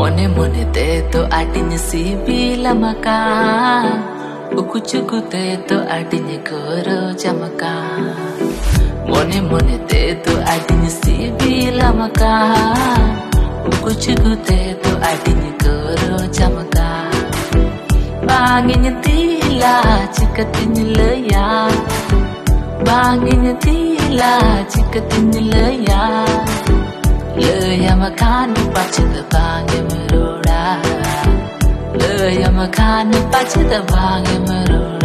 Mone mone te to adinya si bilamaka Ukuchuku te to adinya koro jamaka Mone mone te to adinya si bilamaka Ukuchuku te to adinya koro jamaka Banginya tila chikatinya leya Banginya tila chikatinya leya Leya makan pachita bangi merora Leya makan pachita bangi merora